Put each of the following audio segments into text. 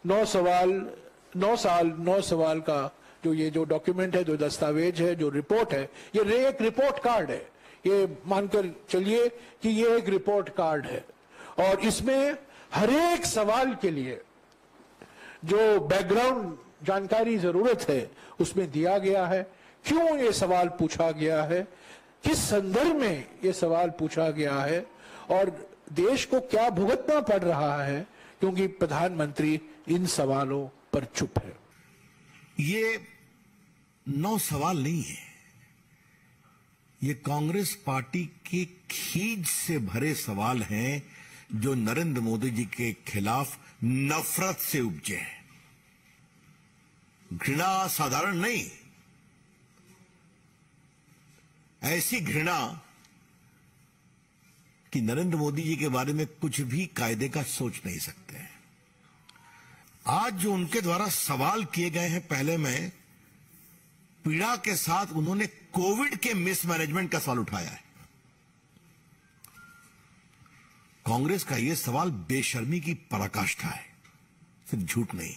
9 सवाल का जो डॉक्यूमेंट है, जो दस्तावेज है, जो रिपोर्ट है, ये एक रिपोर्ट कार्ड है। ये मानकर चलिए कि ये एक रिपोर्ट कार्ड है और इसमें हर एक सवाल के लिए जो बैकग्राउंड जानकारी जरूरत है उसमें दिया गया है। क्यों ये सवाल पूछा गया है, किस संदर्भ में ये सवाल पूछा गया है और देश को क्या भुगतना पड़ रहा है क्योंकि प्रधानमंत्री इन सवालों पर चुप है। ये 9 सवाल नहीं है, ये कांग्रेस पार्टी के खींच से भरे सवाल हैं जो नरेंद्र मोदी जी के खिलाफ नफरत से उपजे हैं। घृणा साधारण नहीं, ऐसी घृणा कि नरेंद्र मोदी जी के बारे में कुछ भी कायदे का सोच नहीं सकते हैं। आज जो उनके द्वारा सवाल किए गए हैं, पहले में पीड़ा के साथ उन्होंने कोविड के मिसमैनेजमेंट का सवाल उठाया है। कांग्रेस का यह सवाल बेशर्मी की पराकाष्ठा है, सिर्फ झूठ नहीं।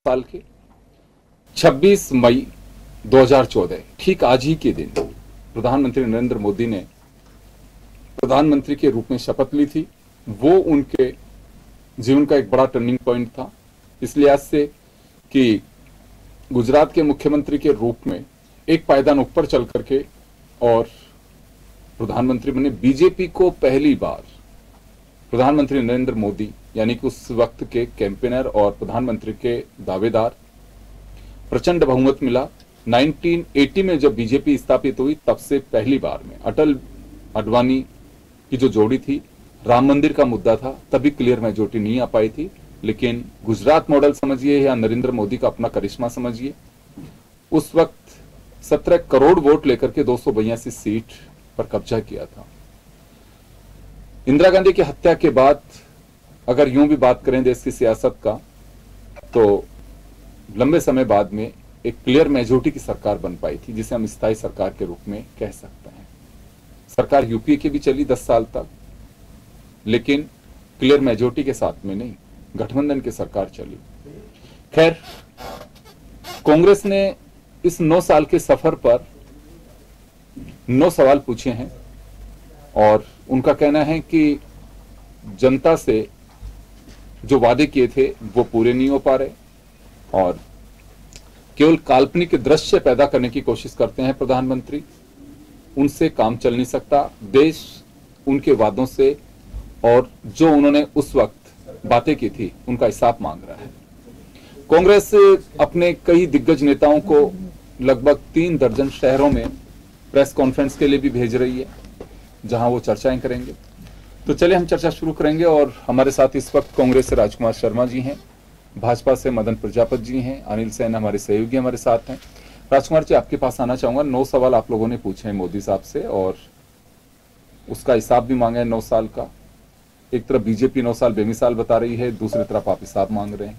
साल के 26 मई 2014 ठीक आज ही के दिन प्रधानमंत्री नरेंद्र मोदी ने प्रधानमंत्री के रूप में शपथ ली थी। वो उनके जीवन का एक बड़ा टर्निंग पॉइंट था, इसलिए आज से कि गुजरात के मुख्यमंत्री के रूप में एक पायदान ऊपर चल करके और प्रधानमंत्री बने। बीजेपी को पहली बार प्रधानमंत्री नरेंद्र मोदी यानी कि उस वक्त के कैंपेनर और प्रधानमंत्री के दावेदार प्रचंड बहुमत मिला। 1980 में जब बीजेपी स्थापित हुई तब से पहली बार में अटल अडवाणी की जो जोड़ी थी, राम मंदिर का मुद्दा था, तभी क्लियर मेजोरिटी नहीं आ पाई थी। लेकिन गुजरात मॉडल समझिए या नरेंद्र मोदी का अपना करिश्मा समझिए, उस वक्त 17 करोड़ वोट लेकर के 282 सीट पर कब्जा किया था। इंदिरा गांधी की हत्या के बाद अगर यूं भी बात करें देश की सियासत का, तो लंबे समय बाद में एक क्लियर मेजोरिटी की सरकार बन पाई थी, जिसे हम स्थायी सरकार के रूप में कह सकते हैं। सरकार यूपीए की भी चली 10 साल तक, लेकिन क्लियर मेजोरिटी के साथ में नहीं, गठबंधन की सरकार चली। खैर, कांग्रेस ने इस 9 साल के सफर पर 9 सवाल पूछे हैं और उनका कहना है कि जनता से जो वादे किए थे वो पूरे नहीं हो पा रहे और केवल काल्पनिक दृश्य पैदा करने की कोशिश करते हैं प्रधानमंत्री। उनसे काम चल नहीं सकता। देश उनके वादों से और जो उन्होंने उस वक्त बातें की थी उनका हिसाब मांग रहा है। कांग्रेस अपने कई दिग्गज नेताओं को लगभग 3 दर्जन शहरों में प्रेस कॉन्फ्रेंस के लिए भी भेज रही है, जहां वो चर्चाएं करेंगे। तो चलिए हम चर्चा शुरू करेंगे और हमारे साथ इस वक्त कांग्रेस से राजकुमार शर्मा जी हैं, भाजपा से मदन प्रजापति जी हैं, अनिल सेन हमारे सहयोगी हमारे साथ हैं। राजकुमार जी, आपके पास आना चाहूंगा। 9 सवाल आप लोगों ने पूछे हैं मोदी साहब से और उसका हिसाब भी मांगा है 9 साल का। एक तरफ बीजेपी 9 साल बेमिसाल बता रही है, दूसरी तरफ आप हिसाब मांग रहे हैं।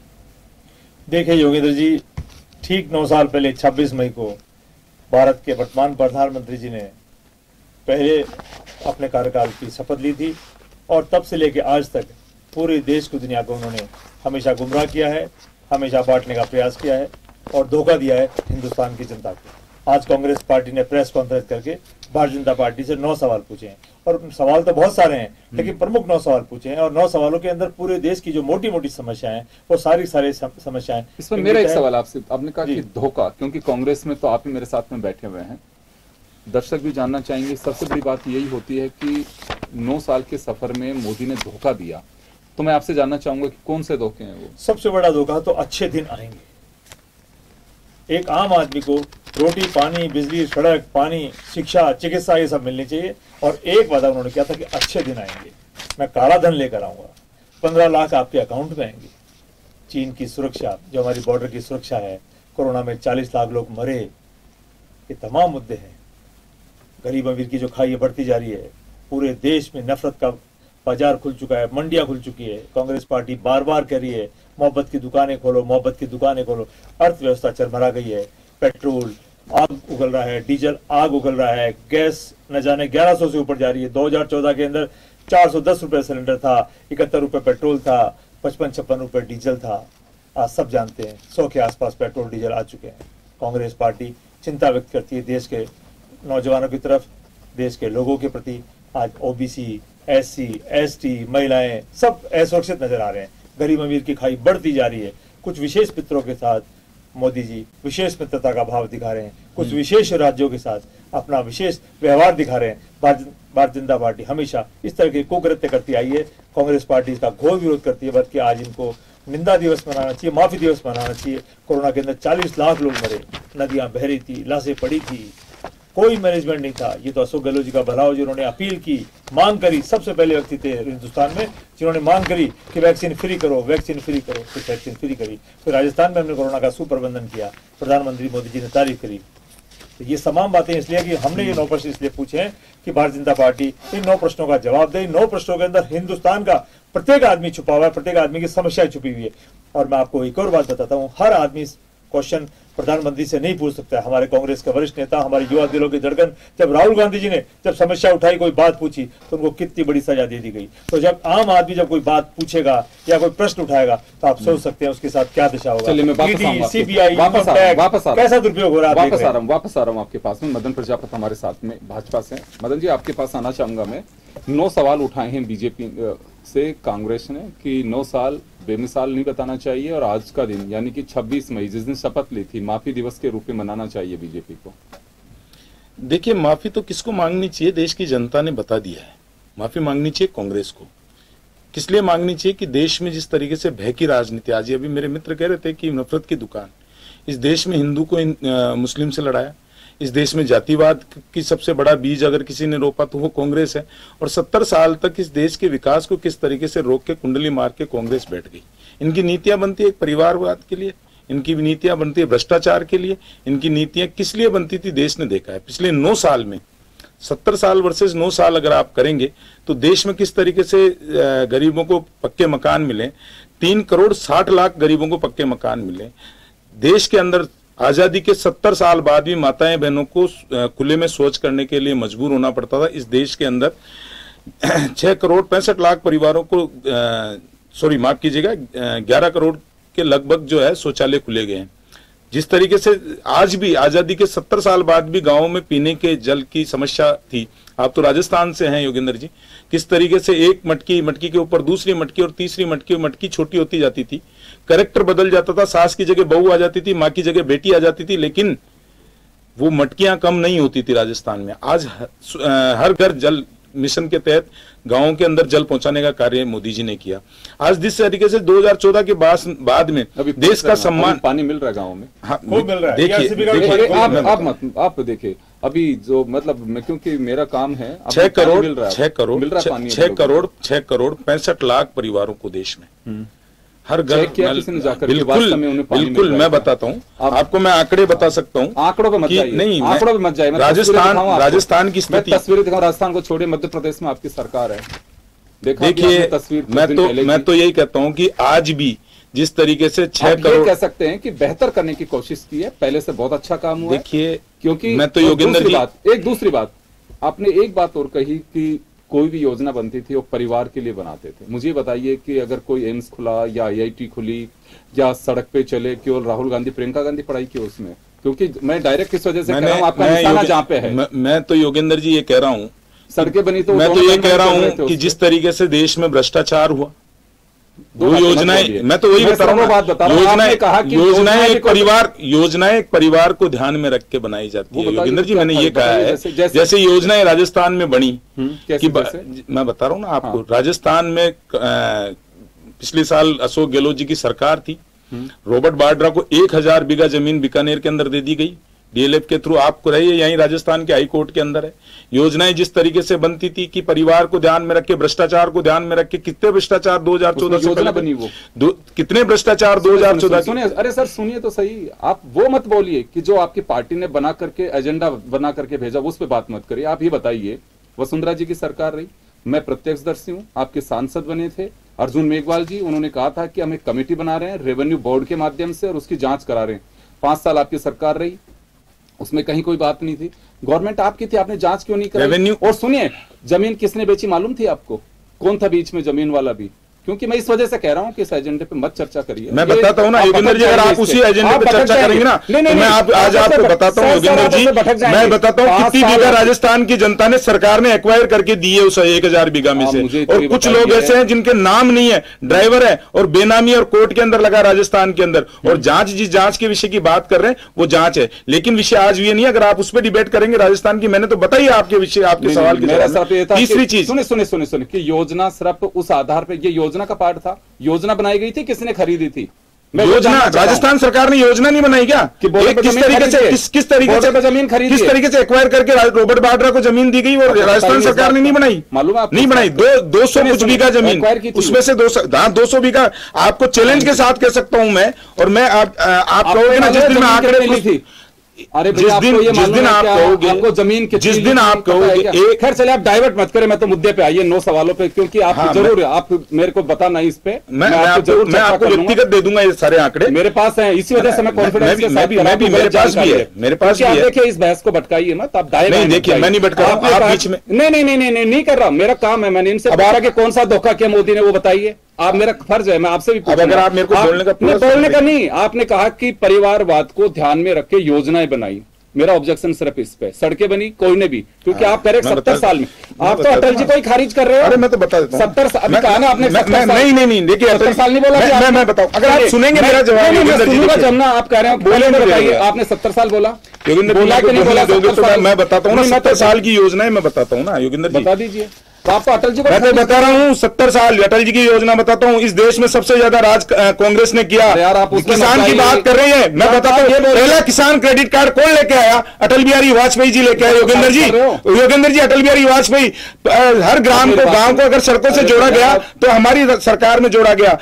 देखिए योगेंद्र जी, ठीक 9 साल पहले 26 मई को भारत के वर्तमान प्रधानमंत्री जी ने पहले अपने कार्यकाल की शपथ ली थी और तब से लेकर आज तक पूरे देश को, दुनिया को उन्होंने हमेशा गुमराह किया है, हमेशा बांटने का प्रयास किया है और धोखा दिया है हिंदुस्तान की जनता को। आज कांग्रेस पार्टी ने प्रेस कॉन्फ्रेंस करके भारतीय जनता पार्टी से 9 सवाल पूछे हैं और सवाल तो बहुत सारे हैं, लेकिन प्रमुख 9 सवाल पूछे हैं और 9 सवालों के अंदर पूरे देश की जो मोटी मोटी समस्याएं हैं वो सारी समस्याएं। इसमें मेरा एक सवाल आपसे, आपने कहा कि धोखा, क्योंकि कांग्रेस में तो आप ही मेरे साथ में बैठे हुए हैं, दर्शक भी जानना चाहेंगे। सबसे बड़ी बात यही होती है कि 9 साल के सफर में मोदी ने धोखा दिया, तो मैं आपसे जानना चाहूंगा कि कौन से धोखे हैं वो? सबसे बड़ा धोखा तो अच्छे दिन आएंगे। एक आम आदमी को रोटी, पानी, बिजली, सड़क, पानी, शिक्षा, चिकित्सा ये सब मिलनी चाहिए और एक वादा उन्होंने किया था कि अच्छे दिन आएंगे, मैं काला धन लेकर आऊंगा, 15 लाख आपके अकाउंट में आएंगे। चीन की सुरक्षा, जो हमारी बॉर्डर की सुरक्षा है, कोरोना में 40 लाख लोग मरे, ये तमाम मुद्दे हैं। गरीब अमीर की जो खाई बढ़ती जा रही है, पूरे देश में नफरत का बाजार खुल चुका है, मंडियां खुल चुकी है। कांग्रेस पार्टी बार बार कह रही है मोहब्बत की दुकानें खोलो, मोहब्बत की दुकानें खोलो। अर्थव्यवस्था चरमरा गई है, पेट्रोल आग उगल रहा है, डीजल आग उगल रहा है, गैस न जाने 1100 से ऊपर जा रही है। 2014 के अंदर 410 रुपए सिलेंडर था, 71 रुपए पेट्रोल था, 55-56 रुपए डीजल था। आज सब जानते हैं 100 के आसपास पेट्रोल डीजल आ चुके हैं। कांग्रेस पार्टी चिंता व्यक्त करती है देश के नौजवानों की तरफ, देश के लोगों के प्रति। आज ओबीसी, एससी, एसटी, महिलाएं सब असुरक्षित नजर आ रहे हैं। गरीब अमीर की खाई बढ़ती जा रही है। कुछ विशेष मित्रों के साथ मोदी जी विशेष मित्रता का भाव दिखा रहे हैं, कुछ विशेष राज्यों के साथ अपना विशेष व्यवहार दिखा रहे हैं। भारतीय जनता पार्टी हमेशा इस तरह के कुकृत्य करती आई है। कांग्रेस पार्टी इसका घोर विरोध करती है, बल्कि आज इनको निंदा दिवस मनाना चाहिए, माफी दिवस मनाना चाहिए। कोरोना के अंदर 40 लाख लोग मरे, नदियां बह रही थी, लाशें पड़ी थी, कोई मैनेजमेंट नहीं था। ये तो अशोक गहलोत जी का भला हो, जिन्होंने अपील की, मांग करी, सबसे पहले व्यक्ति थे हिंदुस्तान में जिन्होंने मांग करी कि वैक्सीन फ्री करो, वैक्सीन फ्री करो। फिर वैक्सीन फ्री करी, फिर राजस्थान में हमने कोरोना का सुप्रबंधन किया, प्रधानमंत्री मोदी जी ने तारीफ करी। तो ये तमाम बातें इसलिए कि हमने ये 9 प्रश्न इसलिए पूछे हैं कि भारतीय जनता पार्टी इन 9 प्रश्नों का जवाब दे। 9 प्रश्नों के अंदर हिंदुस्तान का प्रत्येक आदमी छुपा हुआ है, प्रत्येक आदमी की समस्या छुपी हुई है। और मैं आपको एक और बात बताता हूँ, हर आदमी क्वेश्चन प्रधानमंत्री से नहीं पूछ सकता है। हमारे कांग्रेस के वरिष्ठ नेता, हमारे युवा दिलों के धड़कन, जब राहुल गांधी जी ने जब समस्या उठाई, कोई बात पूछी, तो उनको कितनी बड़ी सजा दे दी गई। तो जब आम आदमी जब कोई बात पूछेगा या कोई प्रश्न उठाएगा तो आप सोच सकते हैं उसके साथ क्या दिशा होगा। चलिए मैं सीबीआई कैसा दुरुपयोग हो रहा है। वापस आ रहा हूँ आपके पास में। मदन प्रजापत हमारे साथ में भाजपा से। मदन जी, आपके पास आना चाहूंगा मैं। 9 सवाल उठाए हैं बीजेपी से कांग्रेस ने कि 9 साल बेमिसाल नहीं बताना चाहिए और आज का दिन यानी कि 26 मई जिस दिन शपथ ली थी माफी दिवस के रूप में मनाना चाहिए बीजेपी को। देखिए, माफी तो किसको मांगनी चाहिए, देश की जनता ने बता दिया है। माफी मांगनी चाहिए कांग्रेस को। किस लिए मांगनी चाहिए कि देश में जिस तरीके से भय की राजनीति, आज अभी मेरे मित्र कह रहे थे कि नफरत की दुकान, इस देश में हिंदू को मुस्लिम से लड़ाया, इस देश में जातिवाद की सबसे बड़ा बीज अगर किसी ने रोपा तो वो कांग्रेस है। और 70 साल तक इस देश के विकास को किस तरीके से रोक के कुंडली मार के कांग्रेस बैठ गई। इनकी नीतियां बनती है एक परिवारवाद के लिए, इनकी नीतियां बनती है भ्रष्टाचार के लिए। इनकी नीतियां किस लिए बनती थी देश ने देखा है पिछले 9 साल में। 70 साल वर्सेस 9 साल अगर आप करेंगे तो देश में किस तरीके से गरीबों को पक्के मकान मिले। 3 करोड़ 60 लाख गरीबों को पक्के मकान मिले। देश के अंदर आजादी के 70 साल बाद भी माताएं बहनों को खुले में शौच करने के लिए मजबूर होना पड़ता था। इस देश के अंदर 6 करोड़ 65 लाख परिवारों को माफ कीजिएगा 11 करोड़ के लगभग जो है शौचालय खुले गए हैं। जिस तरीके से आज भी आजादी के 70 साल बाद भी गांवों में पीने के जल की समस्या थी। आप तो राजस्थान से हैं योगेंद्र जी, किस तरीके से एक मटकी के ऊपर दूसरी मटकी और तीसरी मटकी छोटी होती जाती थी। कैरेक्टर बदल जाता था, सास की जगह बहू आ जाती थी, माँ की जगह बेटी आ जाती थी, लेकिन वो मटकियां कम नहीं होती थी राजस्थान में। आज हर घर जल मिशन के तहत गांवों के अंदर जल पहुंचाने का कार्य मोदी जी ने किया। आज जिस तरीके से 2014 के बाद में देश का सम्मान पानी मिल रहा है गाँव में। हाँ, खूब मिल रहा है। देखिए आप देखिए अभी जो मतलब मैं क्योंकि मेरा काम है 6 करोड़ 65 लाख परिवारों को देश में हर घर बिल्कुल मैं बताता हूँ आपको, मैं आंकड़े बता सकता हूँ। आंकड़ों पे मत जाइए, नहीं आंकड़ों पे मत जाइए। राजस्थान की स्थिति, तस्वीरें दिखाऊं। राजस्थान को छोड़िए, मध्य प्रदेश में आपकी सरकार है। देखिए तस्वीर मैं तो यही कहता हूँ कि आज भी जिस तरीके से 6 करोड़ कह सकते हैं कि बेहतर करने की कोशिश की है, पहले से बहुत अच्छा काम हुआ। देखिए क्योंकि मैं तो योगेंद्र जी एक दूसरी बात आपने एक बात और कही कि कोई भी योजना बनती थी वो परिवार के लिए बनाते थे। मुझे बताइए कि अगर कोई एम्स खुला या IIT खुली या सड़क पे चले, केवल राहुल गांधी प्रियंका गांधी पढ़ाई की उसमें, क्योंकि मैं डायरेक्ट इस वजह से कह रहा हूं आपका निशाना जहां पे है। मैं तो योगेंद्र जी ये कह रहा हूं, सड़कें बनी तो मैं तो ये कह रहा हूं कि जिस तरीके से देश में भ्रष्टाचार हुआ, वो योजनाएं, मैं तो वही बता रहा हूँ, योजनाएं एक परिवार को ध्यान में रख के बनाई जाती है। योगेंद्र जी मैंने ये कहा है जैसे योजनाएं राजस्थान में बनी कि मैं बता रहा हूँ ना आपको, राजस्थान में पिछले साल अशोक गहलोत जी की सरकार थी। रॉबर्ट वाड्रा को 1000 बीघा जमीन बीकानेर के अंदर दे दी गई DLF के थ्रू। आपको रहिए यहीं राजस्थान के हाई कोर्ट के अंदर है। योजनाएं जिस तरीके से बनती थी कि परिवार को ध्यान में रख के, भ्रष्टाचार को ध्यान में रख के, कितने भ्रष्टाचार 2014 से पहले बनी वो कितने भ्रष्टाचार 2014। सुनिए, अरे सर सुनिए तो सही, आप वो मत बोलिए कि जो आपकी पार्टी ने बना करके एजेंडा बना करके भेजा उस पर बात मत करिए। आप ये बताइए, वसुंधरा जी की सरकार रही, मैं प्रत्यक्षदर्शी हूँ, आपके सांसद बने थे अर्जुन मेघवाल जी, उन्होंने कहा था कि हम एक कमेटी बना रहे हैं रेवेन्यू बोर्ड के माध्यम से और उसकी जांच करा रहे हैं। 5 साल आपकी सरकार रही, उसमें कहीं कोई बात नहीं थी। गवर्नमेंट आपकी थी, आपने जांच क्यों नहीं कराई? और सुनिए, जमीन किसने बेची मालूम थी आपको? कौन था बीच में जमीन वाला भी? क्योंकि मैं इस वजह से कह रहा हूं कि इस एजेंडे पे मत चर्चा करिए। मैं बताता हूं ना योगेंद्र जी, अगर आप उसी एजेंडे पे चर्चा करेंगे ना तो मैं आज आपको बताता हूं योगेंद्र जी, मैं बताता हूं कितनी बीघा राजस्थान की जनता ने, सरकार ने एक्वायर करके दी है उस 1000 बीघा में से। और कुछ लोग ऐसे हैं जिनके नाम नहीं है, ड्राइवर है और बेनामी और कोर्ट के अंदर लगा राजस्थान के अंदर। और जांच, जिस जांच के विषय की बात कर रहे हैं वो जांच है, लेकिन विषय आज ये नहीं। अगर आप उस पर डिबेट करेंगे राजस्थान की, मैंने तो बताइए आपके विषय, आपके सवाल की तीसरी चीज। सुने कि योजना सिर्फ उस आधार पर, ये योजना का पार्ट था, योजना बनाई गई थी, किसने खरीदी थी? योजना राजस्थान सरकार ने योजना नहीं बनाई क्या? किस तरीके से एक्वायर करके रॉबर्ट वाड्रा को जमीन दी गई, वो राजस्थान सरकार ने नहीं बनाई। मालूम है? नहीं बनाई। 200 कुछ बीघा जमीन, उसमें से 200 बीघा आपको चैलेंज के साथ कह सकता हूं मैं। और मैं आप कहोगे ना जिस दिन मैं आंकड़े अरे जिस भैया, दिन आपको ये जिस मालूम दिन है आप क्या? कहोगे, आपको जमीन कितनी जिस दिन आप पता है कहोगे क्या? एक, खैर चलिए, आप डाइवर्ट मत करें, मैं तो मुद्दे पे आइए 9 सवालों पे, क्योंकि आप हाँ, जरूर आप मेरे को बताना इस पे, मैं आपको व्यक्तिगत दे दूंगा ये सारे आंकड़े, मेरे पास हैं, इसी वजह से मैं कॉन्फिडेंस के साथ मैं भी मेरे पास भी है, मेरे पास भी आप है। देखिए, इस बहस को भटकाइए मत, आप डायरेक्ट नहीं, देखिए, मैं नहीं भटका रहा हूं, आप बीच में, नहीं कर रहा, मेरा काम है, मैंने इनसे पूछा कि कौन सा धोखा किया मोदी ने, वो बताइए। आप, मेरा फर्ज है, मैं आपसे भी अब अगर आप मेरे को बोलने का बोलने का नहीं, आपने कहा कि परिवारवाद को ध्यान में रख के योजनाएं बनाई, मेरा ऑब्जेक्शन सिर्फ इस पे, सड़कें बनी कोई ने भी, क्योंकि आप कह रहे 70 साल में, आप तो अटल जी को ही खारिज कर रहे हो। अरे मैं तो बता देता हूं 70 साल, अभी कहा ना आपने 70 साल, नहीं देखिए 70 साल नहीं बोला, मैं बताऊं, अगर आप सुनेंगे मेरा जवाब, सुनूंगा जब ना, आप कह रहे हैं बोले, बताइए आपने 70 साल बोला, योगेंद्र बोला कि नहीं बोला? दोगे तो मैं बताता हूँ ना, 70 साल की योजना है, मैं बताता हूँ ना योगेंद्र जी, बता दीजिए। तो आपको अटल जी को, मैं तो बता रहा हूँ 70 साल अटल जी की योजना बताता हूँ। इस देश में सबसे ज्यादा राज कांग्रेस ने किया। यार, आप किसान की बात कर रहे हैं, मैं बताता हूँ, पहला किसान क्रेडिट कार्ड कौन लेके आया? अटल बिहारी वाजपेयी जी लेके आए। योगेंद्र जी अटल बिहारी वाजपेयी, हर ग्राम को, गांव को अगर सड़कों से जोड़ा गया तो हमारी सरकार में जोड़ा गया।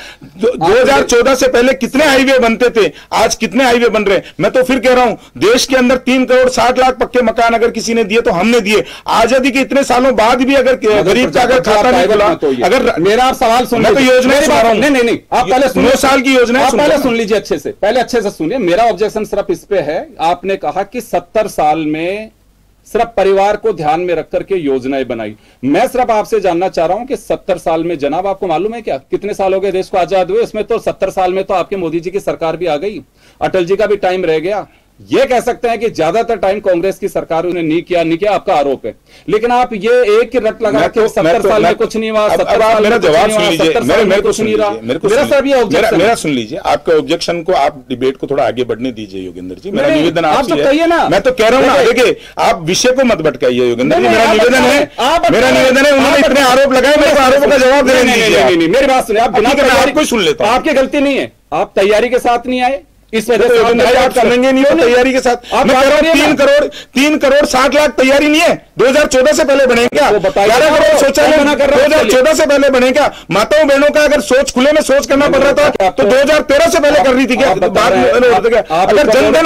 2014 से पहले कितने हाईवे बनते थे, आज कितने हाईवे बन रहे हैं? मैं तो फिर कह रहा हूं, देश के अंदर 3 करोड़ 60 लाख पक्के मकान अगर किसी ने दिए तो हमने दिए। आजादी के इतने सालों बाद भी अगर गरीब का अगर खाता नहीं खुला, अगर मेरा आप सवाल सुन, मैं तो योजना सुना रहा हूं। नहीं, आप पहले 9 साल की योजना पहले सुन लीजिए अच्छे से, पहले अच्छे से सुनिए। मेरा ऑब्जेक्शन सिर्फ इस पे है, आपने कहा कि 70 साल में सिर्फ परिवार को ध्यान में रख करके योजनाएं बनाई। मैं सिर्फ आपसे जानना चाह रहा हूं कि 70 साल में, जनाब आपको मालूम है क्या कितने साल हो गए देश को आजाद हुए? इसमें तो 70 साल में तो आपके मोदी जी की सरकार भी आ गई, अटल जी का भी टाइम रह गया। ये कह सकते हैं कि ज्यादातर टाइम कांग्रेस की सरकार ने नहीं किया, आपका आरोप है। लेकिन आप ये एक ही रट लगा के 70 साल में कुछ नहीं हुआ, 70 साल मेरा जवाब सुन लीजिए, मेरे को सुन लीजिए, मेरा सुन लीजिए, आपका ऑब्जेक्शन को, आप डिबेट को थोड़ा आगे बढ़ने दीजिए योगेंद्र जी। मेरा निवेदन आपसे है, मैं तो कह रहा हूँ ना, देखिए आप विषय को मत भटकाइए योगेंद्र जी, मेरा निवेदन है। उन्होंने इतने आरोप लगाए, मेरे को आरोपों का जवाब देने दीजिए। मेरी बात सुनिए, आप आपको सुन लेता हूँ, आपकी गलती नहीं है, आप तैयारी के साथ नहीं आए, इस वजह से आप करेंगे नहीं हो तैयारी के साथ। मैं कह रहा हूं 3 करोड़ 60 लाख तैयारी नहीं है। 2014 से पहले बने क्या? 11 करोड़ शौचालय 2014 से पहले बने क्या? माताओं बहनों का अगर सोच खुले में सोच करना पड़ रहा था तो 2013 से पहले कर रही थी क्या? बाद में अगर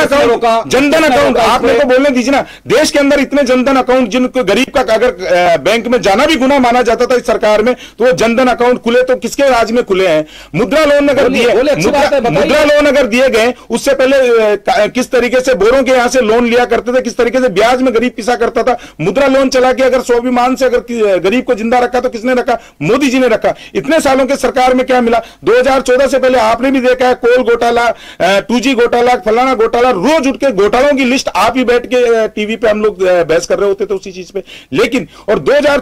जनधन अकाउंट आप मेरे को बोलने दीजिए ना, देश के अंदर इतने जनधन अकाउंट, जिनको गरीब का अगर बैंक में जाना भी गुनाह माना जाता था इस सरकार में, तो वो जनधन अकाउंट खुले तो किसके राज में खुले हैं? मुद्रा लोन अगर दिए गए, उससे पहले किस तरीके से बोरों के यहां से लोन लिया करते थे, किस तरीके से ब्याज में गरीब पिसा करता था। मुद्रा लोन चला के अगर स्वाभिमान से अगर गरीब को जिंदा रखा तो किसने रखा? मोदी जी ने रखा। इतने सालों के सरकार में क्या मिला? 2014 से पहले आपने भी देखा है, कोल घोटाला, 2G घोटाला, फलाना घोटाला, रोज उठ के घोटालों की लिस्ट आप ही बैठ के टीवी पे हम लोग बहस कर रहे होते थे उसी चीज पे। लेकिन और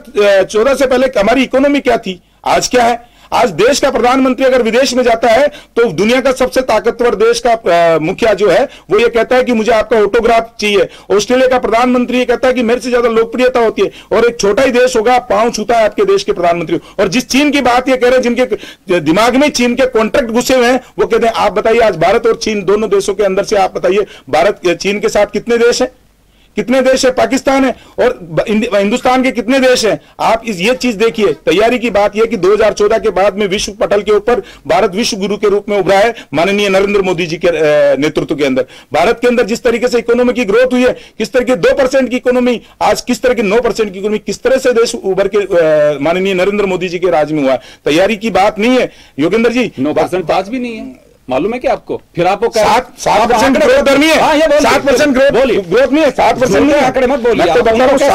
2014 से पहले हमारी इकोनॉमी क्या थी, आज क्या है? आज देश का प्रधानमंत्री अगर विदेश में जाता है तो दुनिया का सबसे ताकतवर देश का मुखिया जो है वो ये कहता है कि मुझे आपका ऑटोग्राफ चाहिए। ऑस्ट्रेलिया का प्रधानमंत्री ये कहता है कि मेरे से ज्यादा लोकप्रियता होती है, और एक छोटा ही देश होगा, पांव छूता है आपके देश के प्रधानमंत्री। और जिस चीन की बात ये कह रहे हैं, जिनके दिमाग में चीन के कॉन्ट्रैक्ट घुसे हुए हैं, वो कहते हैं आप बताइए आज भारत और चीन दोनों देशों के अंदर से आप बताइए, भारत चीन के साथ कितने देश है? कितने देश है? पाकिस्तान है। और हिंदुस्तान के कितने देश हैं? आप ये चीज देखिए। तैयारी की बात यह कि 2014 के बाद में विश्व पटल के ऊपर भारत विश्व गुरु के रूप में उभरा है माननीय नरेंद्र मोदी जी के नेतृत्व के अंदर। भारत के अंदर जिस तरीके से इकोनॉमी की ग्रोथ हुई है, किस तरह के 2% की इकोनॉमी, आज किस तरह की 9% की इकोनॉमी, किस तरह से देश उभर के माननीय नरेंद्र मोदी जी के राज में हुआ। तैयारी की बात नहीं है योगेंद्र जी। 9% आज भी नहीं है, मालूम है क्या आपको? फिर आपको 7% ग्रोथ नहीं है, 7% ग्रोथ नहीं है, 7% नहीं है। आंकड़े मत बोलिए, मैं तो बता रहा हूं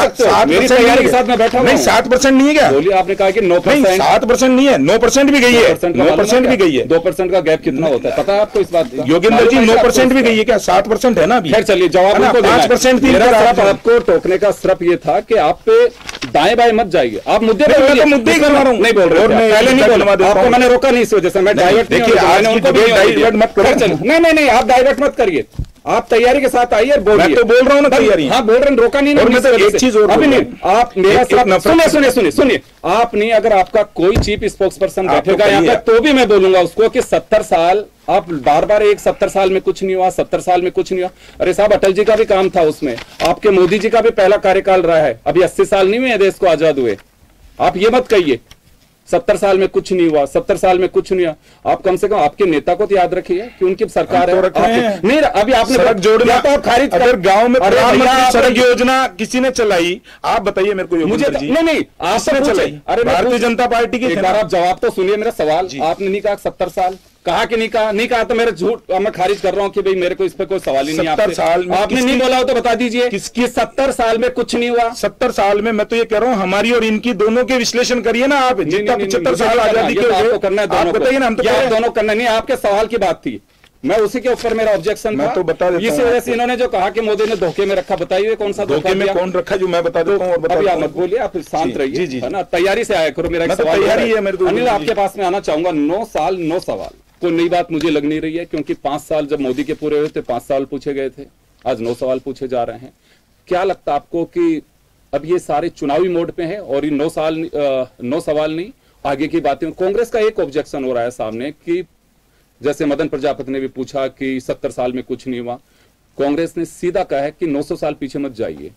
7% के साथ मैं बैठा हूं। नहीं 7% नहीं है क्या? बोलिए, आपने कहा कि 9%। 7% नहीं है, 9% भी गई है, 9% भी गई है। 2% का गैप कितना होता है पता है आपको इस बात का? योगेंद्र जी 9% भी गई है क्या? 7% है ना अभी। खैर चलिए, जवाब 5% थी। आपको टोकने का सिर्फ ये था कि आप पे दाएं बाएं मत जाइए, आप मुद्दे पे मुद्दे ही करवा रहा हूँ, नहीं बोल रहे, पहले नहीं बोल, आपको मैंने रोका नहीं, इस वजह से मैं डाइवर्ट देखिए डाइवर्ट मत करो। नहीं, आप डाइवर्ट मत करिए, आप तैयारी के साथ आइए, बोलिए। मैं तो बोल रहा हूँ ना तैयारी। हाँ बोल रहे हैं, रोका नहीं। और मैं तो एक चीज और अभी नहीं, आप मेरा सुनिए, आप नहीं, अगर आपका कोई चीफ स्पोक्स पर्सन बैठेगा यहाँ पे तो भी मैं बोलूंगा उसको कि 70 साल आप बार बार 70 साल में कुछ नहीं हुआ, 70 साल में कुछ नहीं हुआ। अरे साहब, अटल जी का भी काम था उसमें, आपके मोदी जी का भी पहला कार्यकाल रहा है, अभी 80 साल नहीं हुए देश को आजाद हुए। आप ये मत कहिए 70 साल में कुछ नहीं हुआ, 70 साल में कुछ नहीं हुआ। आप कम से कम आपके नेता को तो याद रखिए कि उनकी सरकार है। नहीं, अभी आपने सड़क जोड़ना तो आप खारिज अगर गांव में प्रधानमंत्री सड़क योजना किसी ने चलाई, आप बताइए मेरे को। मुझे नहीं आपने चलाई। अरे भारतीय जनता पार्टी की। आप जवाब तो सुनिए मेरा सवाल। आपने नहीं कहा 70 साल, कहा कि नहीं कहा तो मेरा झूठ मैं खारिज कर रहा हूं कि भाई मेरे को इस पे कोई सवाल ही नहीं। 70 साल में आपने नहीं बोला हो तो बता दीजिए कि 70 साल में कुछ नहीं हुआ। 70 साल में मैं तो ये कह रहा हूं, हमारी और इनकी दोनों के विश्लेषण करिए ना आप। जितना 75 साल आजादी के आपको करना है, आप बताइए ना। हम तो दोनों करना नहीं, आपके सवाल की बात थी, मैं उसी के ऊपर मेरा ऑब्जेक्शन मैं तो बता देता हूं। इसी वजह से इन्होंने जो कहा कि मोदी ने धोखे में रखा, बताइए कौन सा धोखे में कौन रखा, जो मैं बता देता हूं। अभी आप मत बोलिए, आप शांत रहिए, है ना, तैयारी से आया करो। मेरा एक सवाल तैयारी है मेरे को। अनिल, आपके पास में आना चाहूंगा। 9 साल 9 सवाल, कोई नई बात मुझे लग नहीं रही है, क्योंकि 5 साल जब मोदी के पूरे हुए थे 5 सवाल पूछे गए थे, आज 9 सवाल पूछे जा रहे हैं। क्या लगता है आपको कि अब ये सारे चुनावी मोड पे हैं और ये 9 सवाल नहीं, आगे की बातें? कांग्रेस का एक ऑब्जेक्शन हो रहा है सामने कि जैसे मदन प्रजापति ने भी पूछा कि 70 साल में कुछ नहीं हुआ, कांग्रेस ने सीधा कहा है कि 900 साल पीछे मत जाइए।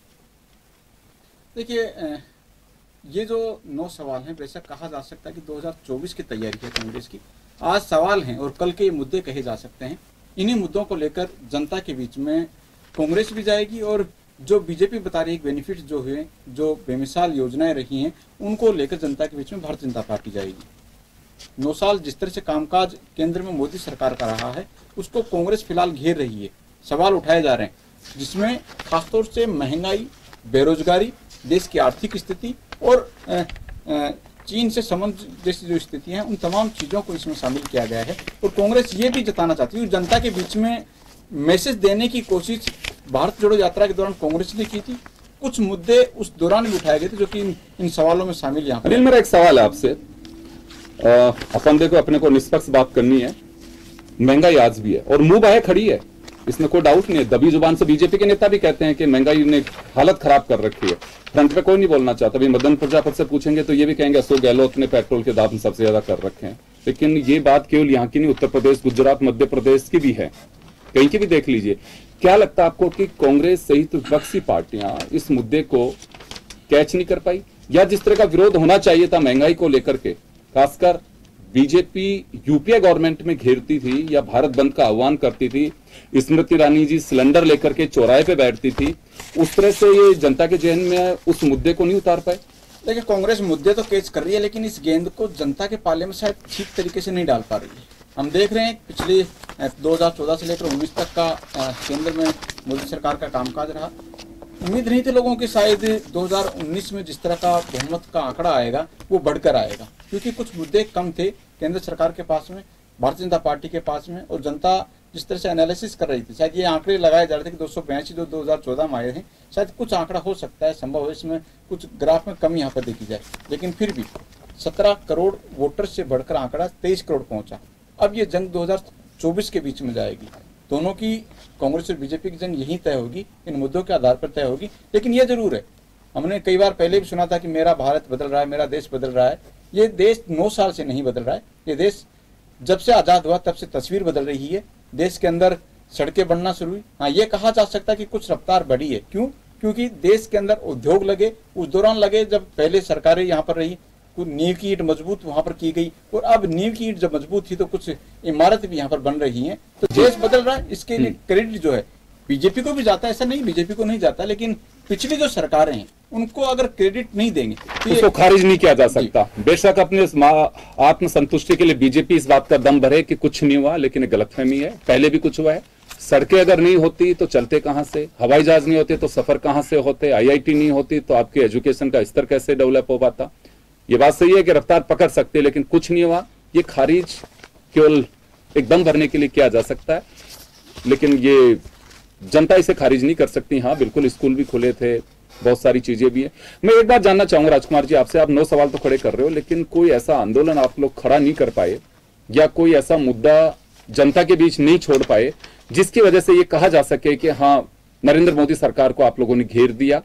देखिए, ये जो 9 सवाल हैं, बेशक कहा जा सकता है कि 2024 की तैयारी है कांग्रेस की। आज सवाल हैं और कल के मुद्दे कहे जा सकते हैं। इन्हीं मुद्दों को लेकर जनता के बीच में कांग्रेस भी जाएगी और जो बीजेपी बता रही है बेनिफिट जो हुए, जो बेमिसाल योजनाएं रही हैं, उनको लेकर जनता के बीच में भारतीय जनता पार्टी जाएगी। 9 साल जिस तरह से कामकाज केंद्र में मोदी सरकार का रहा है, उसको कांग्रेस फिलहाल घेर रही है। सवाल उठाए जा रहे हैं, जिसमें खासतौर से महंगाई, बेरोजगारी, देश की आर्थिक स्थिति और चीन से संबंध जैसी जो स्थिति है, उन तमाम चीज़ों को इसमें शामिल किया गया है। और कांग्रेस ये भी जताना चाहती है, जनता के बीच में मैसेज देने की कोशिश भारत जोड़ो यात्रा के दौरान कांग्रेस ने की थी। कुछ मुद्दे उस दौरान भी उठाए गए थे जो कि इन सवालों में शामिल यहाँ पर। मेरा एक सवाल है आपसे, अपन देखो अपने को निष्पक्ष बात करनी है। महंगाई आज भी है और मुंह बाहे खड़ी है, इसमें कोई डाउट नहीं है। दबी जुबान से बीजेपी के नेता भी कहते हैं कि महंगाई ने हालत खराब कर रखी है। फ्रंट पे कोई नहीं बोलना चाहता। भाई मदन प्रजापति से पूछेंगे तो ये भी कहेंगे अशोक गहलोत ने पेट्रोल के दाम सबसे ज्यादा कर रखे हैं। लेकिन ये बात केवल यहाँ की नहीं, उत्तर प्रदेश, गुजरात, मध्य प्रदेश की भी है, कहीं की भी देख लीजिए। क्या लगता है आपको कि कांग्रेस सहित विपक्षी पार्टियां इस मुद्दे को कैच नहीं कर पाई, या जिस तरह का विरोध होना चाहिए था महंगाई को लेकर के, खासकर बीजेपी यूपीए गवर्नमेंट में घेरती थी या भारत बंद का आह्वान करती थी, स्मृति ईरानी जी सिलेंडर लेकर के चौराहे पे बैठती थी, उस तरह से ये जनता के जहन में उस मुद्दे को नहीं उतार पाए? देखिए, कांग्रेस मुद्दे तो कैच कर रही है, लेकिन इस गेंद को जनता के पाले में शायद ठीक तरीके से नहीं डाल पा रही है। हम देख रहे हैं पिछले 2014 से लेकर 19 तक का केंद्र में मोदी सरकार का कामकाज रहा। उम्मीद नहीं थी लोगों की शायद 2019 में जिस तरह का बहुमत का आंकड़ा आएगा वो बढ़कर आएगा, क्योंकि कुछ मुद्दे कम थे केंद्र सरकार के पास में, भारतीय जनता पार्टी के पास में, और जनता जिस तरह से एनालिसिस कर रही थी, शायद ये आंकड़े लगाए जा रहे थे कि 282 जो 2014 में आए हैं, शायद कुछ आंकड़ा हो सकता है, संभव है इसमें कुछ ग्राफ में कमी यहाँ पर देखी जाए, लेकिन फिर भी 17 करोड़ वोटर से बढ़कर आंकड़ा 23 करोड़ पहुंचा। अब ये जंग 2024 के बीच में जाएगी। दोनों की, कांग्रेस और बीजेपी की जंग यहीं तय होगी, इन मुद्दों के आधार पर तय होगी। लेकिन ये जरूर है, हमने कई बार पहले भी सुना था कि मेरा भारत बदल रहा है, मेरा देश बदल रहा है। ये देश 9 साल से नहीं बदल रहा है। ये देश जब से आजाद हुआ तब से तस्वीर बदल रही है। देश के अंदर सड़कें बनना शुरू हुई। हाँ, ये कहा जा सकता है कि कुछ रफ्तार बढ़ी है। क्यों? क्योंकि देश के अंदर उद्योग लगे, उस दौरान लगे जब पहले सरकारें यहाँ पर रही, कुछ नींव की ईंट मजबूत वहां पर की गई, और अब नींव की ईंट जब मजबूत थी तो कुछ इमारत भी यहाँ पर बन रही हैं। तो देश बदल रहा है। इसके लिए क्रेडिट जो है बीजेपी को भी जाता है, ऐसा नहीं बीजेपी को नहीं जाता, लेकिन पिछली जो सरकारें हैं उनको अगर क्रेडिट नहीं देंगे तो उसको खारिज नहीं किया जा सकता। बेशक अपने आत्मसंतुष्टि के लिए बीजेपी इस बात का दम भरे कि कुछ नहीं हुआ, लेकिन गलतफहमी है, पहले भी कुछ हुआ है। सड़कें अगर नहीं होती तो चलते कहां से, हवाई जहाज नहीं होते तो सफर कहां से होते, IIT नहीं होती तो आपके एजुकेशन का स्तर कैसे डेवलप हो पाता। ये बात सही है कि रफ्तार पकड़ सकते, लेकिन कुछ नहीं हुआ। ये खारिज केवल एक दम भरने के लिए किया जा सकता है, लेकिन ये जनता इसे खारिज नहीं कर सकती। हाँ बिल्कुल, स्कूल भी खुले थे, बहुत सारी चीजें भी है। मैं एक बात जानना चाहूंगा राजकुमार जी आपसे, आप 9 सवाल तो खड़े कर रहे हो, लेकिन कोई ऐसा आंदोलन आप लोग खड़ा नहीं कर पाए या कोई ऐसा मुद्दा जनता के बीच नहीं छोड़ पाए जिसकी वजह से ये कहा जा सके कि हाँ नरेंद्र मोदी सरकार को आप लोगों ने घेर दिया?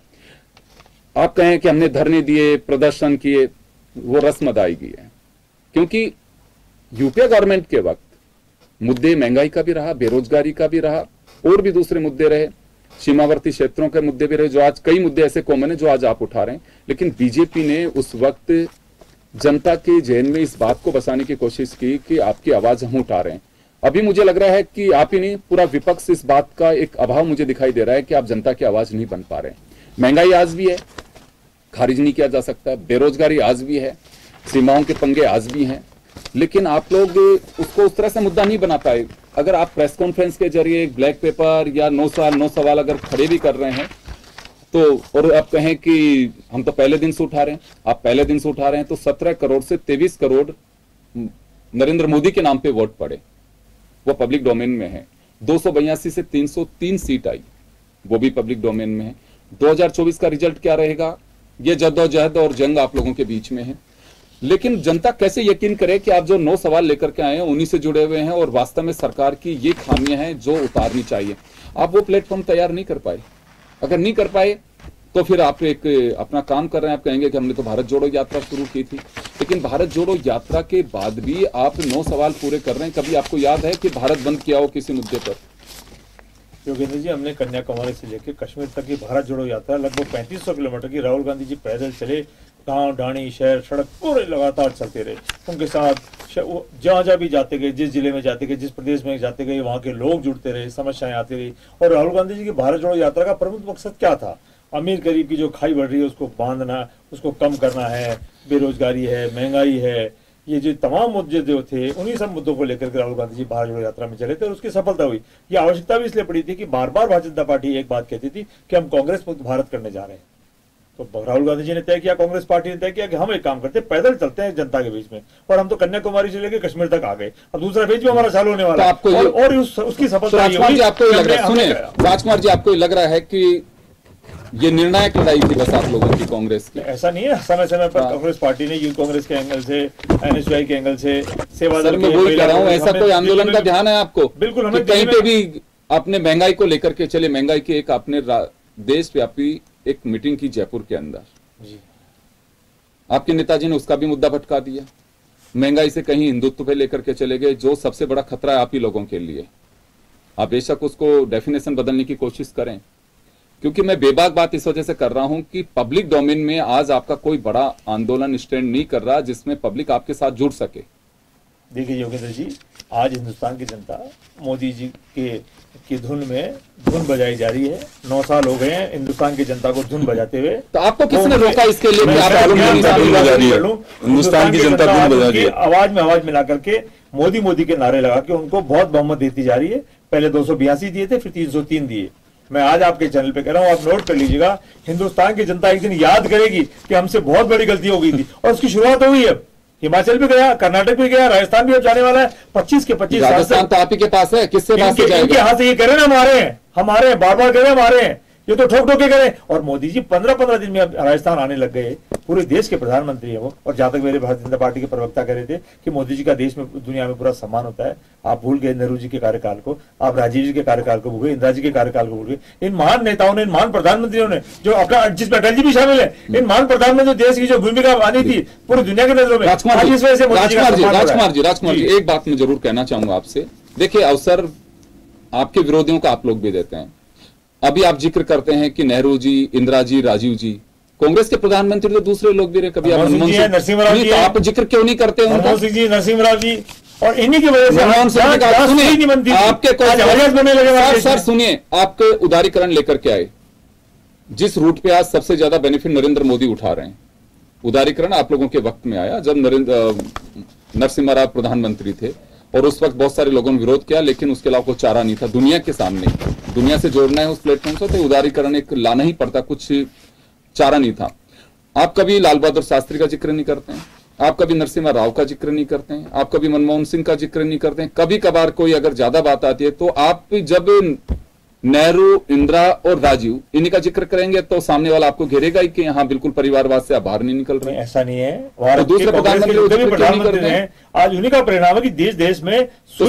आप कहें कि हमने धरने दिए, प्रदर्शन किए, वो रस्म अदायगी है। क्योंकि यूपीए गवर्नमेंट के वक्त मुद्दे महंगाई का भी रहा, बेरोजगारी का भी रहा, और भी दूसरे मुद्दे रहे, सीमावर्ती क्षेत्रों के मुद्दे भी रहे, जो आज कई मुद्दे ऐसे कॉमन है जो आज आप उठा रहे हैं। लेकिन बीजेपी ने उस वक्त जनता के जहन में इस बात को बसाने की कोशिश की कि आपकी आवाज हम उठा रहे हैं। अभी मुझे लग रहा है कि आप ही नहीं, पूरा विपक्ष इस बात का एक अभाव मुझे दिखाई दे रहा है कि आप जनता की आवाज नहीं बन पा रहे हैं। महंगाई आज भी है, खारिज नहीं किया जा सकता, बेरोजगारी आज भी है, सीमाओं के पंगे आज भी हैं, लेकिन आप लोग उसको उस तरह से मुद्दा नहीं बना पाए। अगर आप प्रेस कॉन्फ्रेंस के जरिए ब्लैक पेपर या 9 सवाल अगर खड़े भी कर रहे हैं तो, और आप कहें कि हम तो पहले दिन से उठा रहे हैं, आप पहले दिन से उठा रहे हैं, तो 17 करोड़ से 23 करोड़ नरेंद्र मोदी के नाम पे वोट पड़े, वो पब्लिक डोमेन में है। 282 से 303 सीट आई, वो भी पब्लिक डोमेन में है। 2024 का रिजल्ट क्या रहेगा, ये जद्दोजहद और जंग आप लोगों के बीच में है। लेकिन जनता कैसे यकीन करे कि आप जो 9 सवाल लेकर के आए हैं उन्हीं से जुड़े हुए हैं और वास्तव में सरकार की ये खामियां हैं जो उतारनी चाहिए। आप वो प्लेटफॉर्म तैयार नहीं कर पाए। अगर नहीं कर पाए तो फिर आप एक अपना काम कर रहे हैं, आप कहेंगे कि हमने तो भारत जोड़ो यात्रा शुरू की थी, लेकिन भारत जोड़ो यात्रा के बाद भी आप 9 सवाल पूरे कर रहे हैं। कभी आपको याद है कि भारत बंद किया हो किसी मुद्दे पर? योगेंद्र जी, हमने कन्याकुमारी से लेकर कश्मीर तक की भारत जोड़ो यात्रा लगभग 3500 किलोमीटर की राहुल गांधी जी पैदल चले, गांव ढाणी शहर सड़क पूरे लगातार चलते रहे। उनके साथ जहां जहां भी जाते गए, जिस जिले में जाते गए, जिस प्रदेश में जाते गए, वहां के लोग जुड़ते रहे, समस्याएं आती रही। और राहुल गांधी जी की भारत जोड़ो यात्रा का प्रमुख मकसद क्या था? अमीर गरीब की जो खाई बढ़ रही है उसको बांधना, उसको कम करना है, बेरोजगारी है, महंगाई है, ये जो तमाम मुद्दे जो थे उन्हीं सब मुद्दों को लेकर के राहुल गांधी जी भारत जोड़ो यात्रा में चले थे और उसकी सफलता हुई। ये आवश्यकता भी इसलिए पड़ी थी कि बार बार भारतीय जनता पार्टी एक बात कहती थी कि हम कांग्रेस मुक्त भारत करने जा रहे हैं। तो राहुल गांधी जी ने तय किया, कांग्रेस पार्टी ने तय किया कि हम एक काम करते हैं, पैदल चलते हैं जनता के बीच में, और हम तो कन्याकुमारी से लेकर कश्मीर तक आ गए। अब दूसरा फेज भी हमारा चालू होने वाला है और उसकी सफलता। राजकुमार जी आपको लग रहा है, सुनिए राजकुमार जी, आपको लग रहा है कि ये निर्णायक लड़ाई थी बस आप लोगों की कांग्रेस की? ऐसा नहीं है, समय समय पर कांग्रेस पार्टी ने यूथ कांग्रेस के एंगल से, एनएसयूआई के एंगल से, सेवादल मैं वही कह रहा हूँ, ऐसा कोई आंदोलन का ध्यान है आपको? बिल्कुल, हमें कहीं पे भी आपने महंगाई को लेकर के चले, महंगाई की एक आपने देशव्यापी एक मीटिंग की जयपुर के अंदर, आपके नेताजी ने उसका भी मुद्दा भटका दिया। महंगाई से कहीं हिंदुत्व पे लेकर के चले गए, जो सबसे बड़ा खतरा है आप ही लोगों के लिए। आप बेशक उसको डेफिनेशन बदलने की कोशिश करें, क्योंकि मैं बेबाक बात इस वजह से कर रहा हूं कि पब्लिक डोमेन में आज आपका कोई बड़ा आंदोलन स्टैंड नहीं कर रहा जिसमें पब्लिक आपके साथ जुड़ सके। देखिए योगेंद्र जी, आज हिंदुस्तान की जनता मोदी जी की धुन में धुन बजाई जा रही है। 9 साल हो गए हैं हिंदुस्तान की जनता को धुन बजाते हुए। तो आपको किसने रोका इसके लिए कि आप हिंदुस्तान की जनता धुन बजा रही है? आवाज में आवाज मिला करके मोदी के नारे लगा के उनको बहुत बहुमत देती जा रही है। पहले 282 दिए थे, फिर 303 दिए। मैं आज आपके चैनल पे कह रहा हूं, आप नोट कर लीजिएगा, हिंदुस्तान की जनता एक दिन याद करेगी कि हमसे बहुत बड़ी गलती हो गई थी और उसकी शुरुआत हो गई है। हिमाचल भी गया, कर्नाटक भी गया, राजस्थान भी अब जाने वाला है। 25 के 25 राजस्थान तो आप ही के पास है, किससे पास जाएगा? इनके हाथ से ये करें ना, हमारे बार बार करें, हमारे हैं, ये तो ठोक ठोक के करें। और मोदी जी 15-15 दिन में अब राजस्थान आने लग गए। पूरे देश के प्रधानमंत्री है वो। और जहां तक मेरे भारतीय जनता पार्टी के प्रवक्ता कह रहे थे कि मोदी जी का देश में, दुनिया में पूरा सम्मान होता है, आप भूल गए नेहरू जी के कार्यकाल को, आप राजीव जी के कार्यकाल को भूल गए, इंदिरा जी के कार्यकाल को भूल गए। इन महान नेताओं ने, इन महान प्रधानमंत्रियों ने, जो अपना, जिसमें अटल जी भी शामिल है, इन महान प्रधानमंत्री देश की जो भूमिका आनी थी पूरी दुनिया के नजरों में, राजकुमार जी एक बात मैं जरूर कहना चाहूंगा आपसे। देखिए, अवसर आपके विरोधियों का आप लोग भी देते हैं। अभी आप जिक्र करते हैं कि नेहरू जी, इंदिरा जी, राजीव जी, कांग्रेस के प्रधानमंत्री तो दूसरे लोग भी रहे, कभी आप मनमोहन सिंह, नरसिम्हा राव जी, आप जिक्र क्यों नहीं करते उनका? मनमोहन सिंह जी, नरसिम्हा राव जी, और इन्हीं की वजह से आपके सर सुनिए, आपके उदारीकरण लेकर के आए, जिस रूट पे आज सबसे ज्यादा बेनिफिट नरेंद्र मोदी उठा रहे हैं, उदारीकरण आप लोगों के वक्त में आया जब नरसिम्हा राव प्रधानमंत्री थे, और उस वक्त बहुत सारे लोगों ने विरोध किया, लेकिन उसके अलावा कोई चारा नहीं था दुनिया के सामने। दुनिया से जोड़ना है उस प्लेटफॉर्म से, तो उदारीकरण एक लाना ही पड़ता, कुछ चारा नहीं था। आप कभी लाल बहादुर शास्त्री का जिक्र नहीं करते हैं, आप कभी नरसिम्हा राव का जिक्र नहीं करते हैं, आप कभी मनमोहन सिंह का जिक्र नहीं करते हैं। कभी कभार कोई अगर ज्यादा बात आती है तो आप जब नेहरू, इंदिरा और राजीव इन्हीं का जिक्र करेंगे तो सामने वाला आपको घेरेगा ही कि यहाँ बिल्कुल परिवारवाद से आप बाहर नहीं निकल रहे। ऐसा नहीं है, तो दूसरे प्रधानमंत्री हैं। आज उन्हीं का परिणाम है कि देश देश में जो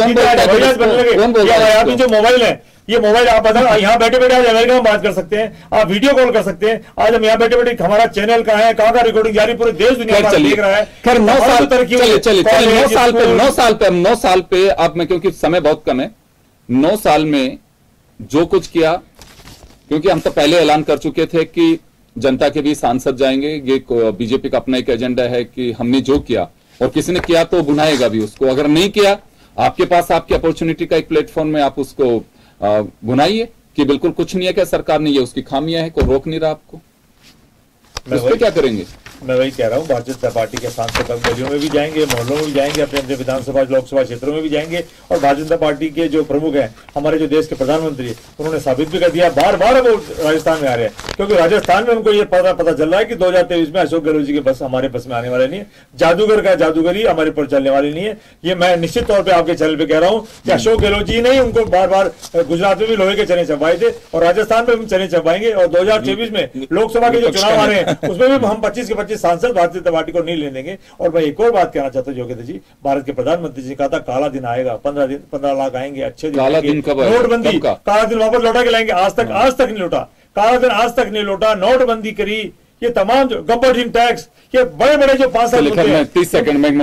मोबाइल है, ये मोबाइल आप यहाँ बैठे बैठे आज अमेरिका में बात कर सकते हैं, आप वीडियो कॉल कर सकते हैं। आज हम यहाँ बैठे बैठे, हमारा चैनल कहाँ है, कहाँ का रिकॉर्डिंग जारी पूरे देश दुनिया में देख रहा है। खैर 9 साल 9 साल पे अब मैं, क्योंकि समय बहुत कम है, 9 साल में जो कुछ किया, क्योंकि हम तो पहले ऐलान कर चुके थे कि जनता के बीच सांसद जाएंगे, ये बीजेपी का अपना एक एजेंडा है कि हमने जो किया, और किसी ने किया तो बुनाएगा भी उसको, अगर नहीं किया आपके पास आपकी अपॉर्चुनिटी का एक प्लेटफॉर्म में आप उसको बुनाइए कि बिल्कुल कुछ नहीं है, क्या सरकार ने, ये उसकी खामियां है, कोई रोक नहीं रहा आपको, उस पर क्या करेंगे? मैं वही कह रहा हूँ, भारतीय जनता पार्टी के सांसद गलियों में भी जाएंगे, मोहल्लों में भी जाएंगे, अपने अपने विधानसभा लोकसभा क्षेत्रों में भी जाएंगे, और भारतीय जनता पार्टी के जो प्रमुख हैं, हमारे जो देश के प्रधानमंत्री, उन्होंने साबित भी कर दिया, बार बार वो राजस्थान में आ रहे हैं, क्योंकि राजस्थान में उनको ये पता चल रहा है कि 2023 में अशोक गहलोत जी के बस हमारे बस में आने वाले नहीं है, जादूगर का जादूगरी हमारे पर चलने वाली नहीं है। ये मैं निश्चित तौर पर आपके चैनल पर कह रहा हूँ कि अशोक गहलोत जी ने उनको बार बार गुजरात में भी लोहे के चने चबाए थे, और राजस्थान में भी चने चबाएंगे, और 2024 में लोकसभा के जो चुनाव आ रहे हैं उसमें भी हम 25 के 25 सांसद भारतीय जनता पार्टी को नहीं लेने देंगे। और मैं एक और बात कहना चाहता हूँ योगेंद्र जी, भारत के प्रधानमंत्री जी ने कहा था काला दिन आएगा, 15 लाख आएंगे, अच्छे दिन, काला दिन कब आएगा? नोटबंदी, काला दिन वापस लौटा के लाएंगे, आज तक नहीं लौटा, काला दिन आज तक नहीं लौटा, नोटबंदी करी, ये तमाम जो गब्बर टैक्स, ये बड़े बड़े जो 5 साल 30 सेकंड में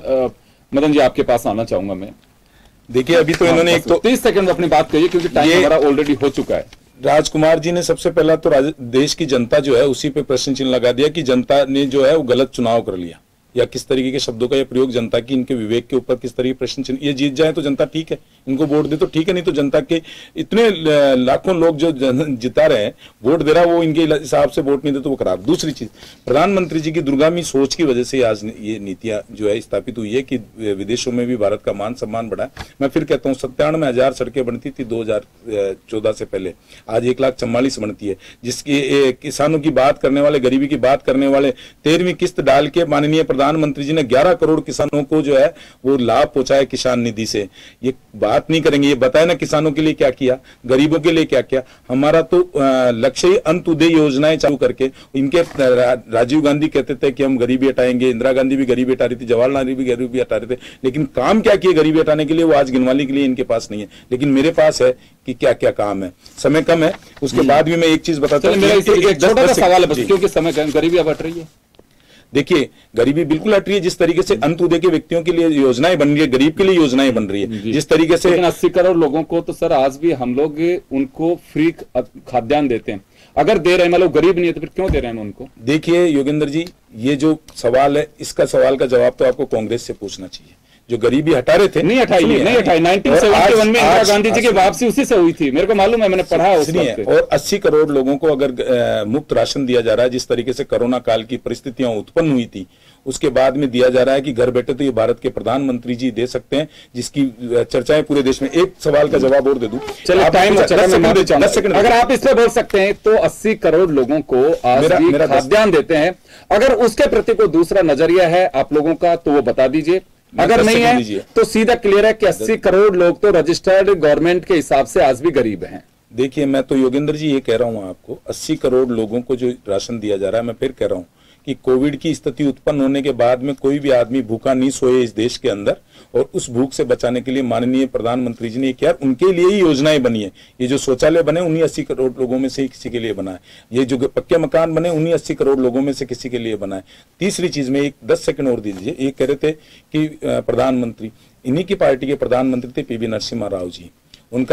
मदन जी आपके पास आना चाहूंगा मैं। देखिए अभी तो इन्होंने एक तो 30 सेकंड में अपनी बात कहिए, क्योंकि टाइम हमारा ऑलरेडी हो चुका है। राजकुमार जी ने सबसे पहला तो देश की जनता जो है उसी पे प्रश्न चिन्ह लगा दिया कि जनता ने जो है वो गलत चुनाव कर लिया, या किस तरीके के शब्दों का ये प्रयोग जनता की इनके विवेक के ऊपर किस तरीके प्रश्न चिन्ह। ये जीत जाए तो जनता ठीक है, इनको वोट दे तो ठीक है, नहीं तो जनता के इतने लाखों लोग जो जिता रहे हैं, वोट दे रहा वो इनके हिसाब से वोट नहीं दे तो वो खराब। दूसरी चीज, प्रधानमंत्री जी की दूरगामी सोच की वजह से आज ये नीतियां जो है स्थापित हुई है कि विदेशों में भी भारत का मान सम्मान बढ़ा है। मैं फिर कहता हूँ 97,000 सड़कें बनती थी 2014 से पहले, आज 1,44,00,000 बनती है, जिसकी किसानों की बात करने वाले, गरीबी की बात करने वाले 13वीं किस्त डाल के माननीय प्रधानमंत्री जी ने 11 करोड़ किसानों को जो है वो लाभ पहुंचाया किसान निधि से। ये बात नहीं करेंगे, ये बताए ना किसानों के लिए क्या किया, गरीबों के लिए क्या किया। हमारा तो लक्ष्य ही अंत्योदय योजनाएं चालू करके, इनके राजीव गांधी कहते थे कि हम गरीबी हटाएंगे, इंदिरा गांधी भी गरीबी हटा रही थी, जवाहरलाल नेहरू भी गरीबी हटा रहे थे, लेकिन काम क्या किए गरीबी हटाने के लिए वो आज गिनवाने के लिए इनके पास नहीं है। लेकिन मेरे पास है कि क्या क्या काम है। समय कम है, उसके बाद भी मैं एक चीज बताता हूँ, एक छोटा सा सवाल है क्योंकि समय कम, गरीबी अब हट रही है। देखिए गरीबी बिल्कुल हट रही है, जिस तरीके से अंत्योदय के व्यक्तियों के लिए योजनाएं बन रही है, गरीब के लिए योजनाएं बन रही है, जिस तरीके से 80 करोड़ लोगों को तो सर आज भी हम लोग उनको फ्री खाद्यान्न देते हैं। अगर दे रहे हैं, मतलब गरीब नहीं है तो फिर क्यों दे रहे हैं उनको? देखिए योगेंद्र जी, ये जो सवाल है, इसका सवाल का जवाब तो आपको कांग्रेस से पूछना चाहिए। जो गरीबी हटा रहे थे, नहीं हटाई 1971 में इंदिरा गांधी जी की वापसी उसी से हुई थी, मेरे को मालूम है, मैंने पढ़ा है उस वक्त। और 80 करोड़ लोगों को अगर मुफ्त राशन दिया जा रहा है, जिस तरीके से कोरोना काल की परिस्थितियां उत्पन्न हुई थी, उसके बाद में दिया जा रहा है कि घर बैठे तो ये भारत के प्रधानमंत्री जी दे सकते हैं, जिसकी चर्चाएं पूरे देश में। एक सवाल का जवाब और दे दूं, चलिए टाइम 10 सेकंड अगर आप इस पर बोल सकते हैं तो 80 करोड़ लोगों को आज भी खाद्यान्न देते हैं, अगर उसके प्रति कोई दूसरा नजरिया है आप लोगों का तो वो बता दीजिए, अगर नहीं है तो सीधा क्लियर है कि 80 करोड़ लोग तो रजिस्टर्ड गवर्नमेंट के हिसाब से आज भी गरीब हैं। देखिए मैं तो योगेंद्र जी ये कह रहा हूं आपको, 80 करोड़ लोगों को जो राशन दिया जा रहा है, मैं फिर कह रहा हूं कि कोविड की स्थिति उत्पन्न होने के बाद में कोई भी आदमी भूखा नहीं सोए इस देश के अंदर, और उस भूख से बचाने के लिए माननीय प्रधानमंत्री जी ने किया, उनके लिए ही योजनाएं बनी है। ये जो शौचालय बने उन्हीं 80 करोड़ लोगों में से किसी के लिए बना है, ये जो पक्के मकान बने उन्हीं 80 करोड़ लोगों में से किसी के लिए बना है। तीसरी चीज में एक 10 सेकंड और दीजिए, ये कह रहे थे कि प्रधानमंत्री, इन्हीं की पार्टी के प्रधानमंत्री थे पीवी नरसिम्हा राव जी, उनका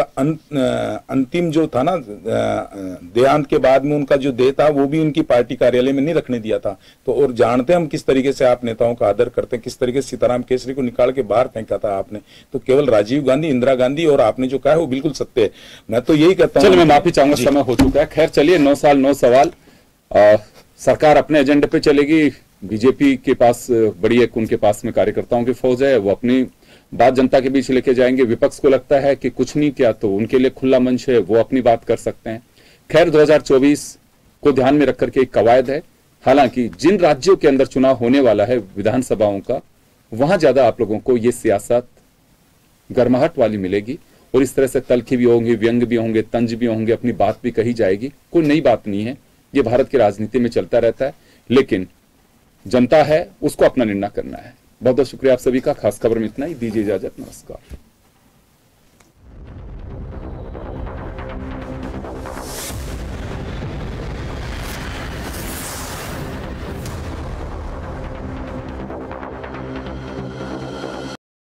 अंतिम जो था ना देहांत के बाद में उनका जो देह था वो भी उनकी पार्टी कार्यालय में नहीं रखने दिया था। तो और जानते हैं हम किस तरीके से आप नेताओं का आदर करते हैं, किस तरीके से सीताराम केसरी को निकाल के बाहर फेंका था आपने। तो केवल राजीव गांधी, इंदिरा गांधी और आपने जो कहा है वो बिल्कुल सत्य है। मैं तो यही कहता हूँ। चलिए मैं माफी चाहूंगा, समय हो चुका है। खैर चलिए 9 साल 9 सवाल, सरकार अपने एजेंडे पे चलेगी, बीजेपी के पास बड़ी एक उनके पास में कार्यकर्ताओं की फौज है, वो अपनी बात जनता के बीच लेके जाएंगे। विपक्ष को लगता है कि कुछ नहीं किया तो उनके लिए खुला मंच है, वो अपनी बात कर सकते हैं। खैर 2024 को ध्यान में रख करके एक कवायद है, हालांकि जिन राज्यों के अंदर चुनाव होने वाला है विधानसभाओं का, वहां ज्यादा आप लोगों को ये सियासत गर्माहट वाली मिलेगी, और इस तरह से तलखी भी होंगे, व्यंग भी होंगे, तंज भी होंगे, अपनी बात भी कही जाएगी। कोई नई बात नहीं है, ये भारत की राजनीति में चलता रहता है, लेकिन जनता है उसको अपना निर्णय करना है। बहुत बहुत शुक्रिया आप सभी का। खास खबर में इतना ही, दीजिए इजाजत, नमस्कार।